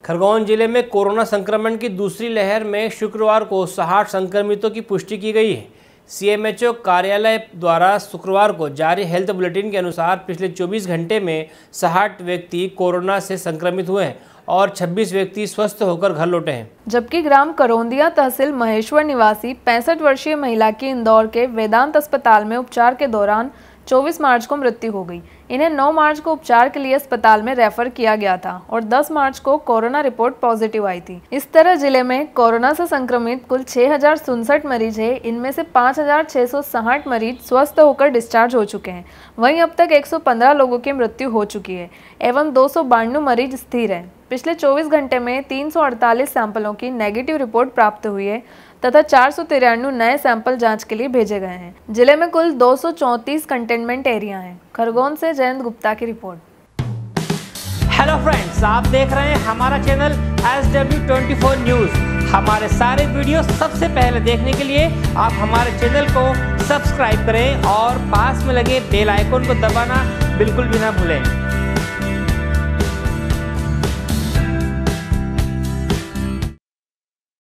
खरगोन जिले में कोरोना संक्रमण की दूसरी लहर में शुक्रवार को 60 संक्रमितों की पुष्टि की गई है। सीएमएचओ कार्यालय द्वारा शुक्रवार को जारी हेल्थ बुलेटिन के अनुसार पिछले 24 घंटे में 60 व्यक्ति कोरोना से संक्रमित हुए हैं और 26 व्यक्ति स्वस्थ होकर घर लौटे हैं। जबकि ग्राम करौंदिया तहसील महेश्वर निवासी 65 वर्षीय महिला की इंदौर के वेदांत अस्पताल में उपचार के दौरान 24 मार्च को मृत्यु हो गई। इन्हें 9 मार्च को उपचार के लिए अस्पताल में रेफर किया गया था और 10 मार्च को कोरोना रिपोर्ट पॉजिटिव आई थी। इस तरह जिले में कोरोना से संक्रमित कुल 6067 मरीज है। इनमें से 5660 मरीज स्वस्थ होकर डिस्चार्ज हो चुके हैं। वहीं अब तक 115 लोगों की मृत्यु हो चुकी है एवं 292 मरीज स्थिर हैं। पिछले 24 घंटे में 348 सैंपलों की नेगेटिव रिपोर्ट प्राप्त हुई है तथा 493 नए सैंपल जांच के लिए भेजे गए हैं। जिले में कुल 234 कंटेनमेंट एरिया हैं। खरगोन से जयंत गुप्ता की रिपोर्ट। हेलो फ्रेंड्स, आप देख रहे हैं हमारा चैनल SW24 न्यूज़। हमारे सारे वीडियो सबसे पहले देखने के लिए आप हमारे चैनल को सब्सक्राइब करें और पास में लगे बेल आइकन को दबाना बिल्कुल भी ना भूलें।